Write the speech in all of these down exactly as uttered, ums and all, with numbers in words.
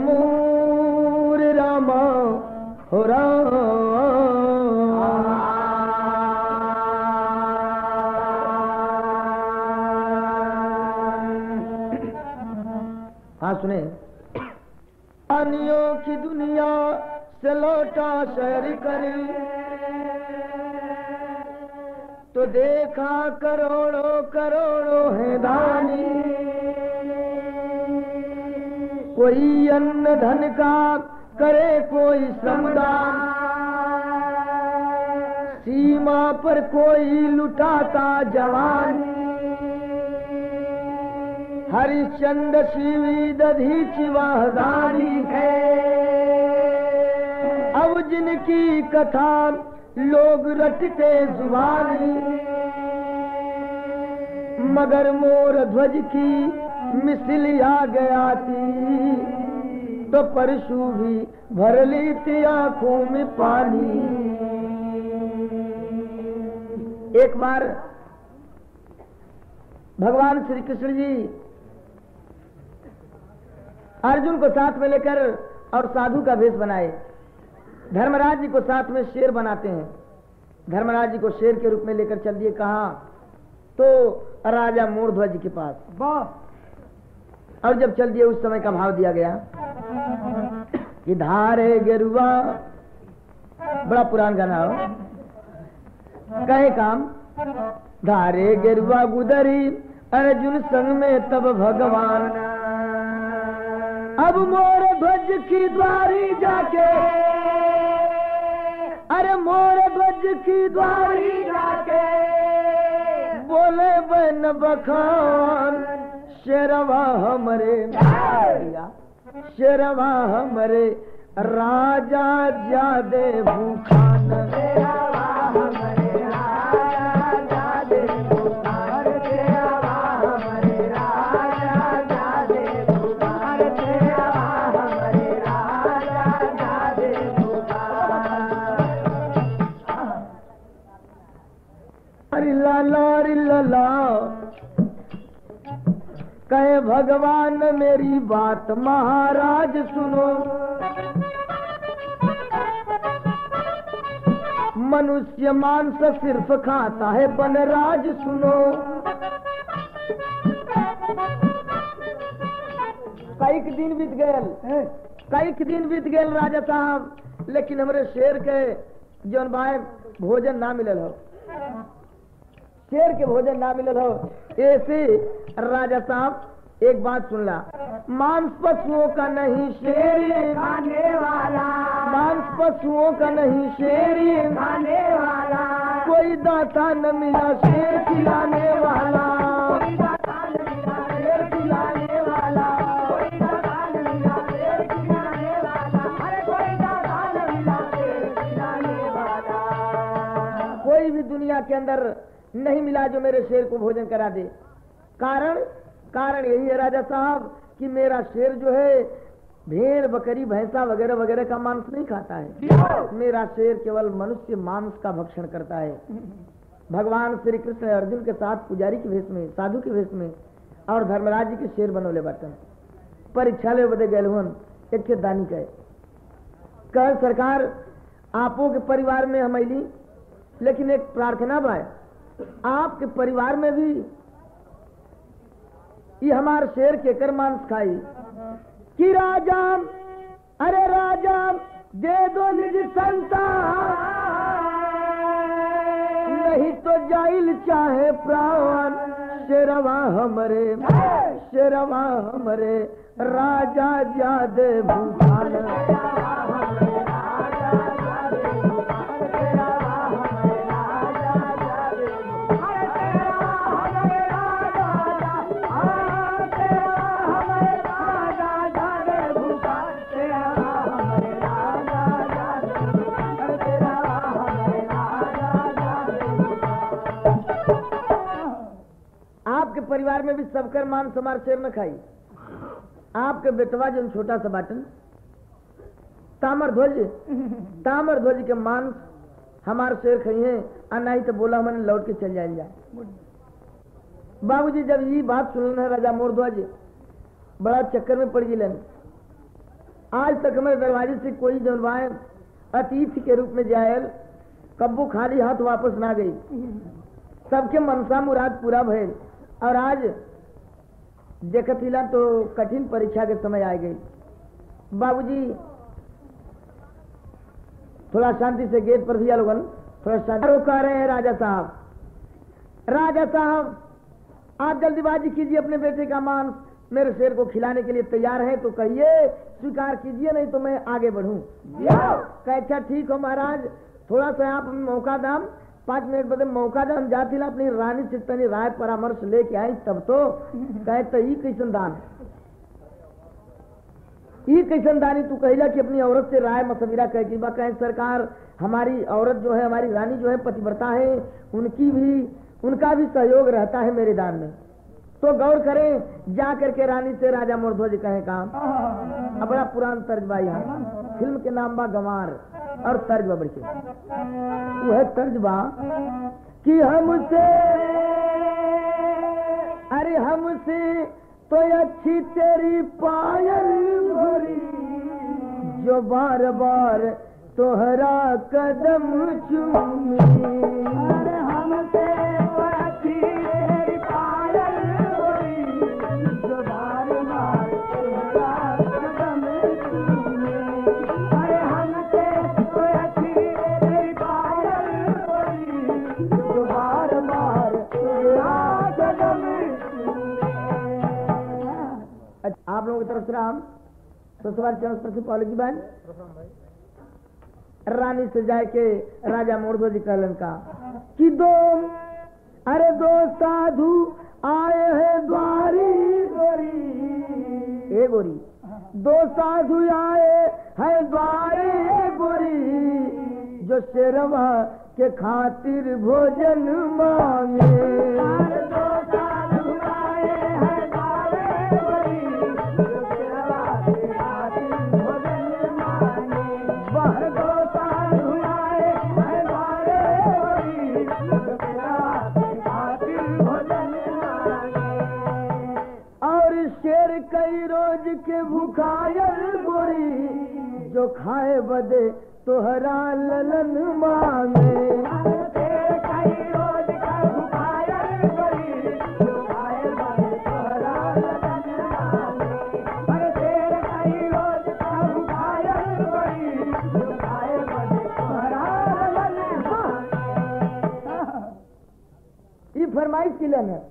मोर रामा हो राम। हाँ सुने। अनियों की दुनिया से लौटा शहर करी तो देखा करोड़ों करोड़ों है दानी। कोई अन्न धन का करे कोई श्रमदान, सीमा पर कोई लुटाता जवानी। हरिश्चंद्र शिवी दधीची वाहदानी है, अब जिनकी कथा लोग रटते जुबानी। मगर मोर ध्वज की मिसल आ गया थी तो परशु भी भर ली थी आंखों में पानी। एक बार भगवान श्री कृष्ण जी अर्जुन को साथ में लेकर और साधु का वेश बनाए। धर्मराज जी को साथ में शेर बनाते हैं। धर्मराज जी को शेर के रूप में लेकर चल दिए कहाँ? तो राजा मूर्ध्वज के पास। वाह। और जब चल दिए उस समय का भाव दिया गया कि धारे गेरुआ, बड़ा पुरान गाना हो, कहे काम। धारे गेरुआ गुदरी अर्जुन संग में तब भगवान, अब मोर ध्वज की द्वारी जाके, अरे मोर ध्वज की द्वारी जाके बोले बन बखान। शेरवा हमरे शेरवा हमरे राजा जादे भूखान। शेरवा हमरे राजा जादे भूखान। शेरवा हमरे राजा जादे भूखान। शेरवा हमरे राजा जादे भूखान। अरे लाला रे लाला कहे भगवान मेरी बात महाराज सुनो। मनुष्य मांस सिर्फ खाता है बनराज सुनो। कई दिन बीत गए कई दिन बीत गए राजा साहब, लेकिन हमारे शेर के जौन भाई भोजन ना मिलल हो, शेर के भोजन ना मिलल हो। ऐसे राजा साहब एक बात सुन ला, मांस पशुओं का नहीं शेर खाने वाला, मांस पशुओं का नहीं शेर खाने वाला, कोई दाता न मिला शेर खिलाने वाला, कोई दाता न मिला शेर खिलाने वाला, कोई दाता न मिला शेर खिलाने वाला, अरे कोई दाता न मिला शेर खिलाने वाला। कोई भी दुनिया के अंदर नहीं मिला जो मेरे शेर को भोजन करा दे। कारण कारण यही है राजा साहब कि मेरा शेर जो है भेड़ बकरी भैंसा वगैरह वगैरह का मांस नहीं खाता है। मेरा शेर केवल मनुष्य मांस का भक्षण करता है। भगवान श्री कृष्ण अर्जुन के साथ पुजारी के वेश में, साधु के वेश में और धर्मराज जी के शेर बनोले बटन परीक्षा ले बदे गए हुन। एक के दानी कहे कह सरकार आपो के परिवार में हम अली, लेकिन एक प्रार्थना बा आपके परिवार में भी ये हमार शेर के कर मांस खाई कि राजा, अरे राजा दे दो निज संतान, नहीं तो जाइल चाहे प्राण। शेरवा हमरे शेरवा हमरे राजा जादे भूखान। परिवार में भी सबकर मान समार शेर न खाई। आपके बेटवा जो छोटा सा बाटन तामर ध्वज तामर ध्वज के मांस हमारे शेर खाइए, और नहीं तो बोला मैंने लौट के चल जाए जाए। बाबूजी जब ये बात सुन राजा मोरध्वज बड़ा चक्कर में पड़ गिलन। आज तक हमारे दरवाजे से कोई जनवाए अतिथि के रूप में जायल कब्बू खाली हाथ वापस ना गई। सबके मनसा मुराद पूरा भइल। और आज देखतिला तो कठिन परीक्षा के समय आ गई। बाबूजी थोड़ा शांति से गेट पर दिया लोगन, थोड़ा शांति रोका रहे हैं। राजा साहब, राजा साहब आप जल्दीबाजी कीजिए, अपने बेटे का मांस मेरे शेर को खिलाने के लिए तैयार है तो कहिए, स्वीकार कीजिए, नहीं तो मैं आगे बढ़ूं। अच्छा ठीक हो महाराज, थोड़ा सा आप मौका दाम, पांच मिनट बाद मौका दाम जाती ला अपनी रानी से तनी राय परामर्श लेके आई तब तो कहे तो ई कैसन दान, ई कैसन दानी तू कहिला कि अपनी औरत से राय मशविरा कह की बा। कहे सरकार हमारी औरत जो है, हमारी रानी जो है पतिव्रता है, उनकी भी उनका भी सहयोग रहता है मेरे दान में, तो गौर करें। जा करके रानी से राजा मोरध्वज कहे काम। अब बड़ा पुरान तर्ज बा, यहाँ फिल्म के नाम बा गंवार और तर्ज बा बड़के वो है तर्ज बा कि हमसे, अरे हमसे तो अच्छी तेरी पायल गोरी, जो बार बार तोहरा कदम चूमी। अरे हमसे तो अच्छी तेरी पायल गोरी, जो बार बार तोहरा कदम चूमी। अरे हमसे तो अच्छी तेरी पायल गोरी, जो बार बार तोहरा कदम चूमी। आप लोगों की तरफ से राम तो सवाल चरण पर पहले की बात रानी से जाए के राजा मोरध्वज कहलन का कि दो, अरे दो साधु आए हैं द्वारी गोरी, ए गोरी, दो साधु आए हैं द्वारी गोरी, जो शेरवा के खातिर भोजन मांगे। दो साधु आए हैं द्वारी गोरी, जो शेरवा के खातिर भोजन मांगे। वह दो साधु आए हैं द्वारी गोरी, जो शेरवा के खातिर भोजन मांगे। और शेर कई रोज के भूखायल गोरी, जो खाए बदे तोहरा ललन मांगे। शेर कई रोज का भूखायल गोरी, जो खाए बदे तोहरा ललन मांगे। पर शेर कई रोज का भूखायल गोरी, जो खाए बदे तोहरा ललन मांगे। ये फरमाइश किलन है,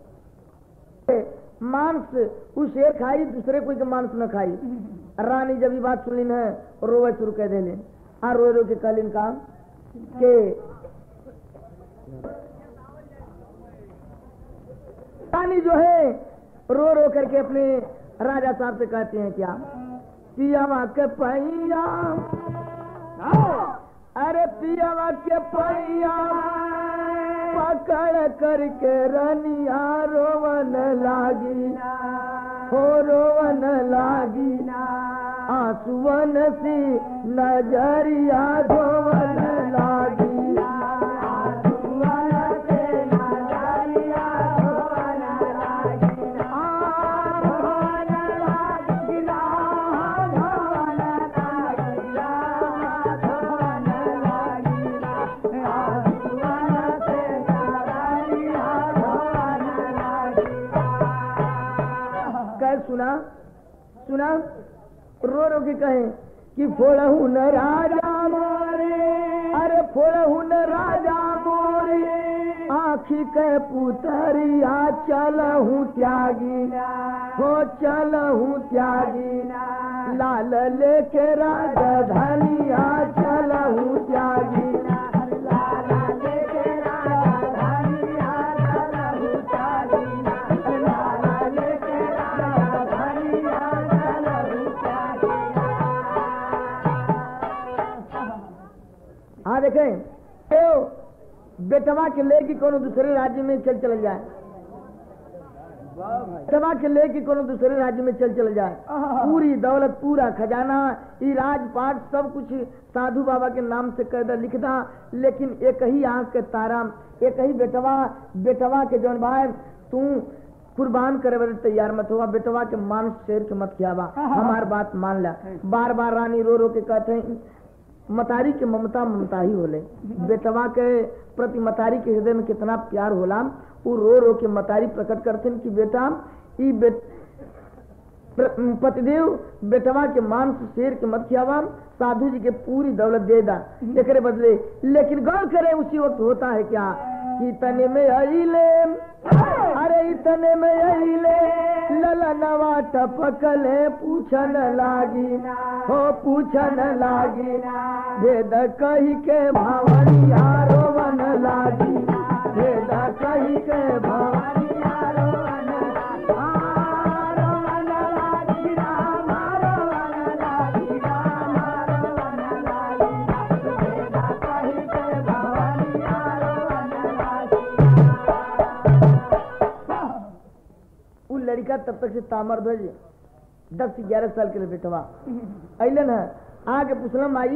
मांस उस शेर खाई, दूसरे कोई का मांस न खाई। रानी जब ये बात सुनी है रोवे शुरू कह देले, आ रो रो के कहलिन काम के रानी जो है रो रो करके अपने राजा साहब से कहते हैं क्या, पियावा के पैया, अरे पियावा के पैया पकड़ करके रनिया रोवन लागी, हो रोवन लागी, आंसुअन सी नजरिया धोवन लागी। आंसुअन से नजरिया धोवन लागी, धोवन लागी, धोवन लागी, धोवन लागी, आंसुअन से नजरिया धोवन लागी। कह सुना सुना रो रो के कहे कि फोड़हू न राजा मोरे, अरे फोड़हू न राजा मोरे, आखी के पुतरिया चलहू त्यागी, हो चलहू त्यागी, लाल लेके राजा धनिया चलहू त्यागी। हाँ देखें तो बेटवा के लेके कोनो दूसरे राज्य में चल चल जाए, बेटवा के लेके कोनो दूसरे राज्य में चल चल जाए, पूरी दौलत पूरा खजाना ये राजपाट सब कुछ साधु बाबा के नाम से कह लिखदा, लेकिन एक ही आंख के तारा, एक ही बेटवा, बेटवा के जौन भाई तू कुर्बान करे बदे तैयार मत हुआ, बेटवा के मांस शेर के मत खियावा, हमार बात मान ला। बार बार रानी रो रो के कहते हैं मतारी के ममता ममता ही होले, बेटवा के प्रति मतारी के हृदय में कितना प्यार होला, वो रो रो के मतारी प्रकट करते हैं कि बेटा ई बेट पतिदेव बेटवा के मांस शेर के मत खियावा, साधु जी के पूरी दौलत दे दा एकरे बदले। लेकिन गौर करे उसी वक्त होता है क्या कि इतने में अइले, अरे इतने में अइले ललनवा टपकले पूछन लागी, हो पूछन लागी भेद कही के भवनिया रोवन लागी, भेद कही के भवनिया रोवन लागी, राम रोवन लागी, राम रोवन लागी, भेद कही के भवनिया रोवन लागी। वो लड़का तब तक से तामरध्वज दस से ग्यारह साल के लिए बेटवा अलन है, आगे पूछलम आई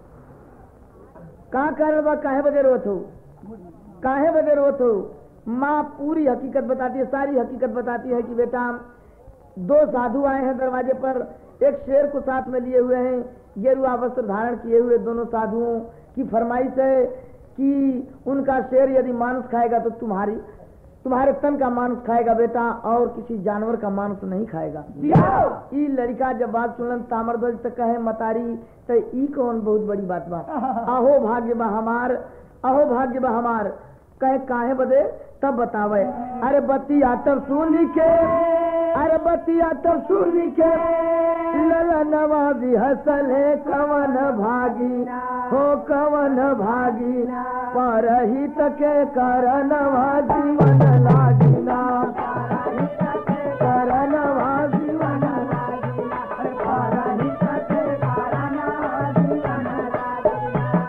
कहाँ कह रहा काहे बदे रोत हो, काहे बदे रोत हो। माँ पूरी हकीकत बताती है, सारी हकीकत बताती है कि बेटा दो साधु आए हैं दरवाजे पर, एक शेर को साथ में लिए हुए हैं, गेरुआ वस्त्र धारण किए हुए दोनों साधुओं की फरमाइश है कि उनका शेर यदि मांस खाएगा तो तुम्हारी तुम्हारे तन का मांस खाएगा बेटा, और किसी जानवर का मांस नहीं खाएगा। ई लड़का जब बात सुनलन तामरध्वज तक कहे मतारी तो ई कौन बहुत बड़ी बात बा, अहो भाग्य बा हमार, अहो भाग्य बा हमार, कहे काहे बदे तब बतावे। अरे बतिया तब सुन के, अरे बतिया तब सुन के ललनवा भी हंसले कवन भागी, हो कवन भागी परहित के करनवा जीवन लागी ना, करनवा जीवन लागी, परहित के करनवा जीवन लागी।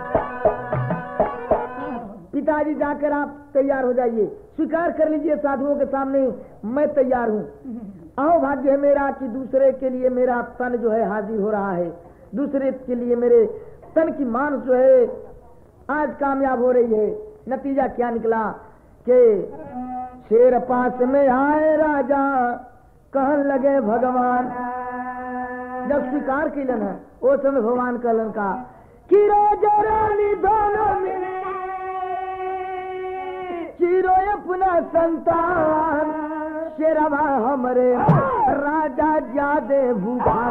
पिताजी जाकर आप तैयार हो जाइए, स्वीकार कर लीजिए साधुओं के सामने मैं तैयार हूँ। आओ भाग्य है मेरा कि दूसरे के लिए मेरा तन जो है हाजिर हो रहा है, दूसरे के लिए मेरे तन की मांस जो है आज कामयाब हो रही है। नतीजा क्या निकला कि शेर पास में आए राजा कहन लगे भगवान, जब स्वीकार किलन है वो समय भगवान कहलन का कि राजा रानी दोनों मिले चिरो अपना संतान, शेरवा हमरे राजा जादे भूखा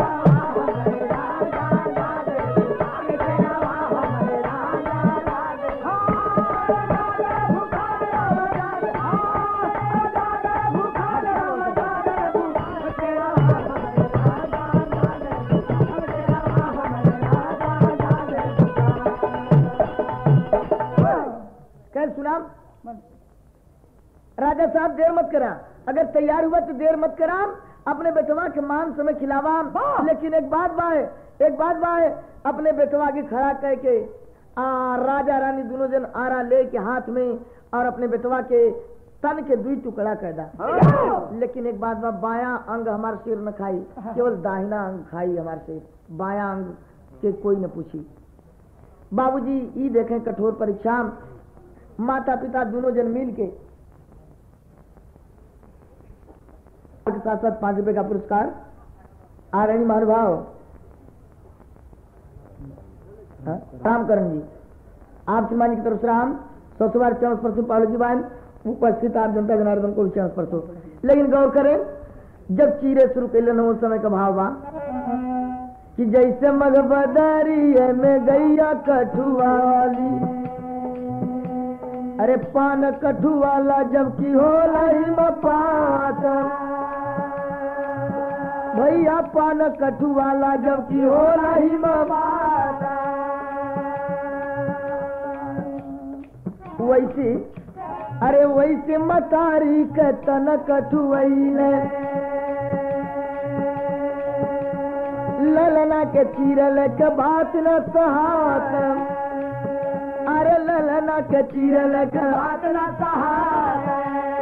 सुना। राजा साहब देर मत करा, अगर तैयार हुआ तो देर मत करा, अपने बेटवा के मांस में खिलावा। लेकिन एक बात बाए, एक बात बाए, अपने बेटवा के खड़ा कह के आ, राजा रानी दोनों जन आरा ले के हाथ में और अपने बेटवा के तन के दुई टुकड़ा कर दा। लेकिन एक बात बा, बाया अंग हमार सिर न खाई, केवल दाहिना अंग खाई हमार सिर, बाया अंग के कोई न पूछी। बाबूजी ई देखें कठोर परीक्षा, माता पिता दोनों जन मिल के साथ साथ पांच रुपए का पुरस्कार आरणी महानुभाव रामकरण जी आप श्रीमान की तरफ से राम सौ बार चरण स्पर्श पालो जी बहन उपस्थित आप जनता जनार्दन को चरण स्पर्श हो। लेकिन गौर करें जब चीरे शुरू कैलन उस समय का भाव बा कि जैसे मगबदरी में गैया कठुआली, अरे पान कठु वाला जबकि हो रही पात, भैया पान कठु वाला जबकि हो रही बात। वैसे अरे वैसे मतारी के तन कठुआइले, ललना के चीरल के बात न सहात, अरे ललना के चीरल के बात न सहात।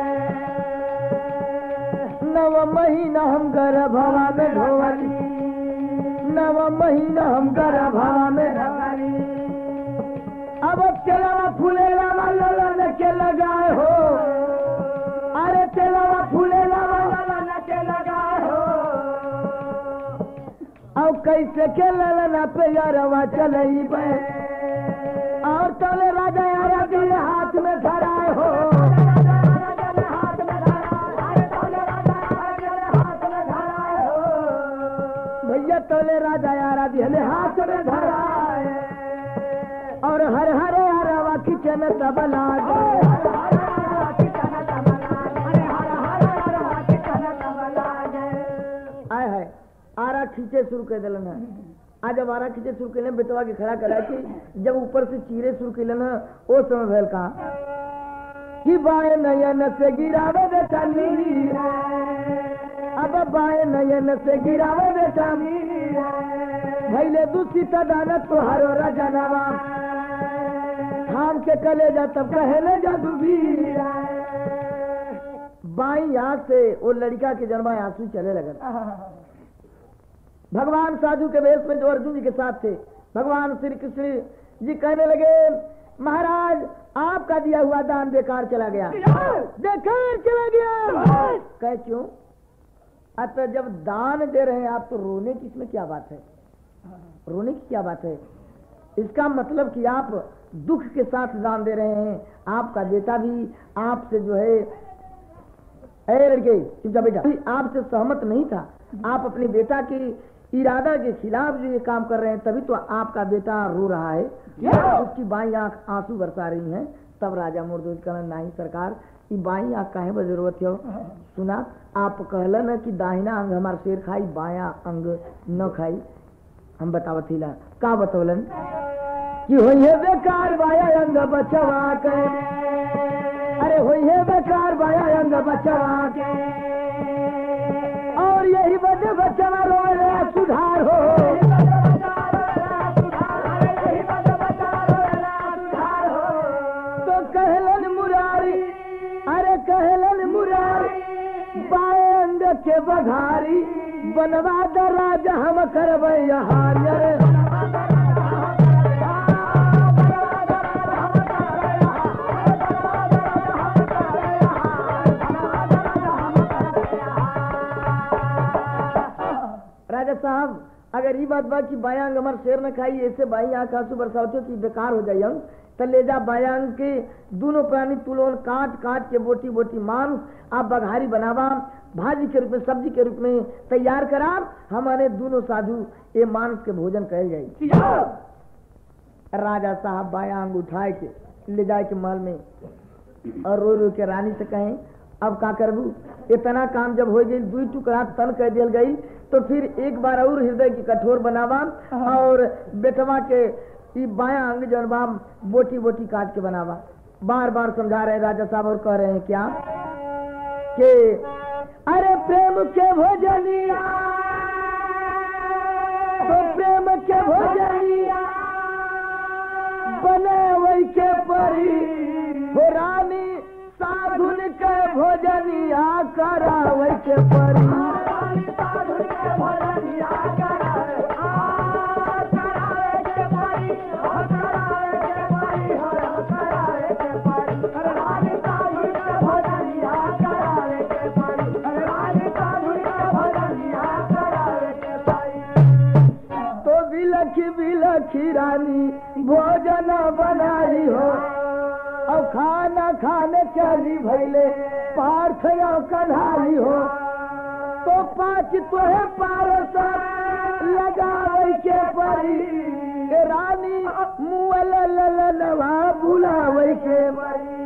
नव महीना हम गर्भवा में ढोवली, नव महीना हम गर्भवा में ढोवली। अब तेलवा फूलेला ललन के लगाए हो, अरे तेलवा फूल कैसे के ललना पे यारवा चलई बे और तले राजा यारा दिल हाथ में धराए हो भैया तले राजा यारा दिल हाथ में धराए और हर हरे यारवा किचन तबला आए है आरा खींचे शुरू कर दिलन है आज जब आरा खींचे शुरू कर बेटवा के खड़ा करा कि जब ऊपर से चीरे शुरू कर लेना वो समय भेल कहा कि बाएं नयन से गिरावे बेटा नीर अब बाएं नयन से गिरावे बेटा भैले दूसरी तदानत तुहारो रजनवा थाम के कले जा तब कहले जादूवीर बाई आंख से वो लड़का के जन्मा आंसू चले लगन भगवान साधु के वेश में जो अर्जुन जी के साथ थे भगवान श्री कृष्ण जी कहने लगे महाराज आपका दिया हुआ दान बेकार चला गया बेकार चला गया कह क्यों अतः जब दान दे रहे हैं आप तो रोने की इसमें क्या बात है रोने की क्या बात है इसका मतलब कि आप दुख के साथ दान दे रहे हैं आपका बेटा भी आपसे जो है ए लड़के चुपचाप बेटा आपसे सहमत नहीं था आप अपने बेटा की इरादा के खिलाफ जो ये काम कर रहे हैं तभी तो आपका बेटा रो रहा है उसकी बाई आंख आंसू बरसा रही हैं तब राजा मुर्दोज कहना नहीं सरकार ये बाई आंख काहे पर जरूरत है सुना आप कहलन कि दाहिना अंग हमार शेर खाई बाया अंग न खाई हम बतावत हिला का बतौलन कि होइए बेकार बाया अंग बचवा के अरे होइए बेकार बाया अंग बचवा के और यही बदे बचवा रोए सुधार हो तो कहलन मुरारी अरे कहलन मुरारी बाए अंग के बघारी बनवा द राजा हम करबै हार राजा साहब अगर ये बात बात कि बायांग हमार शेर न खाई ऐसे बाई आंख आंसू बरसाते कि बेकार हो जाए तो ले जा बायांग के दोनों प्राणी तुलोन काट काट के बोटी बोटी मांस आप बघारी बनावा भाजी के रूप में सब्जी के रूप में तैयार करा हमारे दोनों साधु ये मांस के भोजन कहे जाए राजा साहब बायांग उठाए के ले जाए के महल में और रो रो के रानी से कहें अब का करबू इतना काम जब हो गई दुई टुकड़ा तन कह दिल गई तो फिर एक बार और हृदय की कठोर बनावा और बेटवा के बाया अंग जनवा बोटी बोटी काट के बनावा बार बार समझा रहे राजा साहब और कह रहे हैं क्या कि अरे प्रेम के भोजनिया तो प्रेम के भोजनिया बने वही के परी हो रानी साधुन के भोजनिया करावे के परी तो बिलखी बिलखी रानी भोजन बनाई हो और खाना खाने चली भैले पार्थ कन्हाई हो तो पाँच तोहे पारस लगावे के परी रानी मुअल ललनवा बुलावे के परी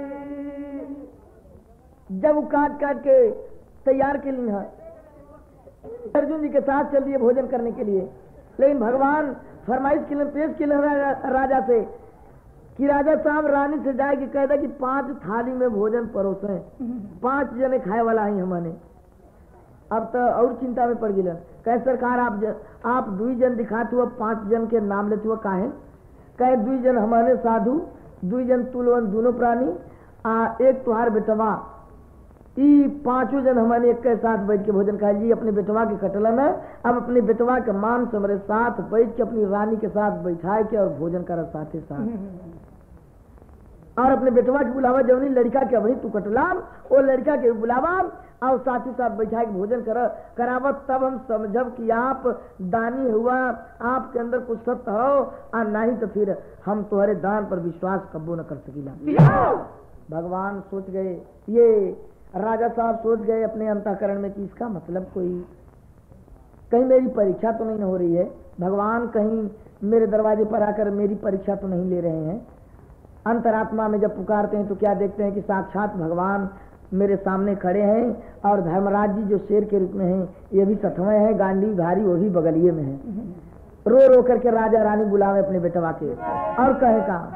जब काट काट के तैयार के लिए अर्जुन जी के साथ चल दिए भोजन करने के लिए लेकिन भगवान फरमाइश के लिए पेश के लिए राजा से कि राजा साहब रानी से जाए कि कहता कि पांच थाली में भोजन परोसे पांच जने खाए वाला ही हमने अब तो और चिंता में पड़ गए कहे सरकार आप ज, आप दुई जन दिखाते हुआ पांच जन के नाम लेते हुआ काहे कहे दुई जन हमारे साधु दुई जन तुलवन दोनों प्राणी आ एक तुहार बेटवा ई पांचों जन हमारे एक के साथ बैठ के भोजन खाए जी अपने बेटवा के कटलन है अब अपने बेटवा के मान से हमारे साथ बैठ के अपनी रानी के साथ बैठाए के और भोजन कर साथ ही साथ और अपने बेटवा के बुलावा जवनी लड़का के वही तू कटलाम वो लड़का के बुलावा और साथ ही साथ बैठा के भोजन कर करावत तब हम समझब कि आप दानी हुआ आपके अंदर कुछ सत्य हो और नहीं तो फिर हम तुम्हारे दान पर विश्वास कब्बो न कर सकीला। भगवान सोच गए, ये राजा साहब सोच गए अपने अंतःकरण में कि इसका मतलब कोई कहीं मेरी परीक्षा तो नहीं हो रही है, भगवान कहीं मेरे दरवाजे पर आकर मेरी परीक्षा तो नहीं ले रहे हैं। अंतरात्मा में जब पुकारते हैं तो क्या देखते हैं कि साक्षात भगवान मेरे सामने खड़े हैं और धर्मराज जी जो शेर के रूप में हैं ये भी सतवें हैं, गांडी घारी वो भी बगलिए में है। रो रो करके राजा रानी बुलावे अपने बेटवा के और कहे काम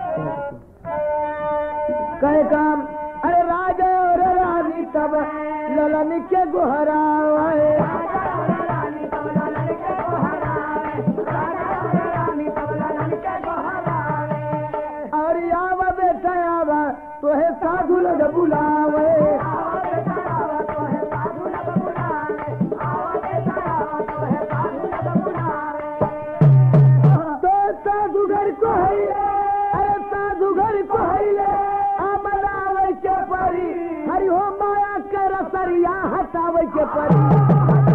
कहे काम अरे राजा और रानी तब ललन के गोहरा और आवा बेटा आवा तो है साधु लोग बुलावे तो साधु घर को है अरे साधु घर को है आमलावे के परी हरि हो माया के रसरिया हटावे के परी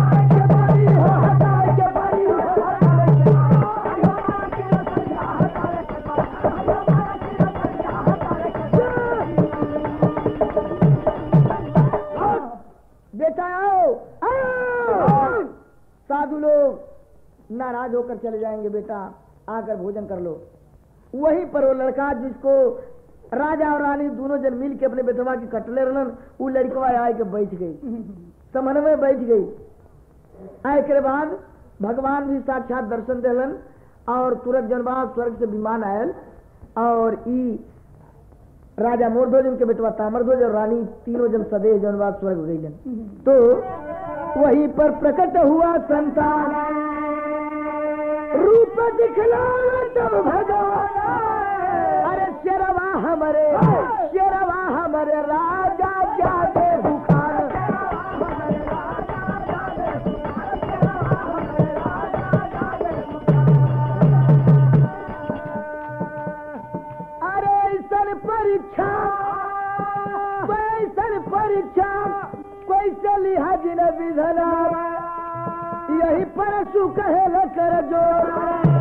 साधु लोग नाराज होकर चले जाएंगे, बेटा आकर भोजन कर लो। वहीं पर वो लड़का जिसको राजा और रानी दोनों जन मिल के अपने बेटवा की कटले रहन वो लड़कवा आए के बैठ गई, समन में बैठ गई। आए के बाद भगवान भी साक्षात दर्शन दिलन और तुरंत जनबाद स्वर्ग से विमान आयल और ई राजा मोरध्वज उनके बेटवा ताम्रध्वज और रानी तीनों जन सदैव जनबाद स्वर्ग गई। तो वहीं पर प्रकट हुआ संतान रूप दिखला तब भगवान अरे शेरवा हमारे शेरवा हमारे राजा जागे बुखार अरे ऐसन परीक्षा ऐसन परीक्षा कोई चली हाजिर विधना यही परसु कहे कर जो